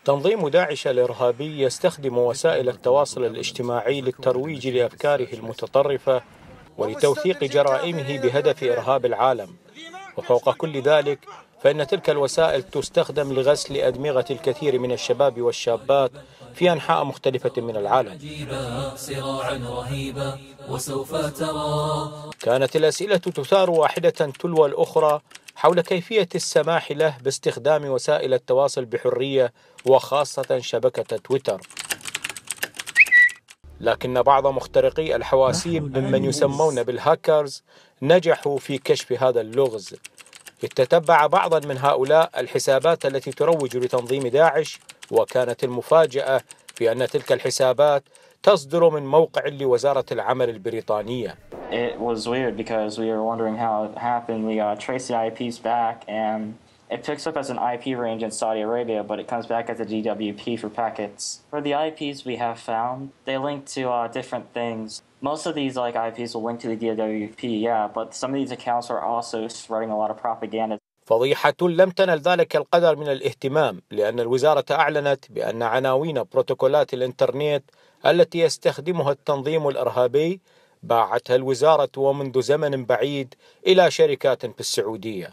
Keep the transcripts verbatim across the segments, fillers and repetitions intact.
تنظيم داعش الإرهابي يستخدم وسائل التواصل الاجتماعي للترويج لأفكاره المتطرفة ولتوثيق جرائمه بهدف إرهاب العالم، وفوق كل ذلك فإن تلك الوسائل تستخدم لغسل أدمغة الكثير من الشباب والشابات في أنحاء مختلفة من العالم. كانت الأسئلة تثار واحدة تلو الأخرى حول كيفية السماح له باستخدام وسائل التواصل بحرية وخاصة شبكة تويتر. لكن بعض مخترقي الحواسيب ممن يسمون بالهاكرز نجحوا في كشف هذا اللغز. اتتبع بعضا من هؤلاء الحسابات التي تروج لتنظيم داعش، وكانت المفاجأة في أن تلك الحسابات تصدر من موقع لوزارة العمل البريطانية. It was weird because we were wondering how it happened. We uh, traced the I Ps back and it picks up as an I P range in Saudi Arabia, but it comes back as a D W P for packets. For the I Ps we have found, they link to uh, different things. Most of these like I Ps will link to the D W P, yeah, but some of these accounts are also spreading a lot of propaganda. فضيحة لم تنل ذلك القدر من الاهتمام، لأن الوزارة أعلنت بأن عناوين بروتوكولات الإنترنت التي يستخدمها التنظيم الإرهابي باعتها الوزارة ومنذ زمن بعيد إلى شركات في السعودية.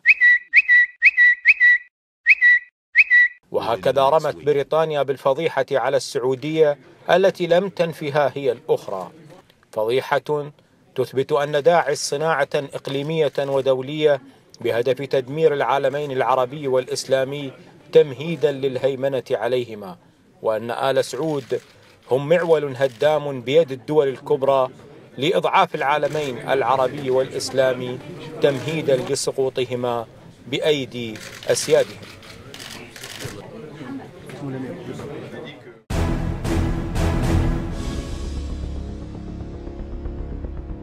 وهكذا رمت بريطانيا بالفضيحة على السعودية التي لم تنفها هي الأخرى، فضيحة تثبت أن داعش صناعة إقليمية ودولية بهدف تدمير العالمين العربي والإسلامي تمهيدا للهيمنة عليهما، وأن آل سعود هم معول هدام بيد الدول الكبرى لإضعاف العالمين العربي والإسلامي تمهيدا لسقوطهما بأيدي أسيادهم.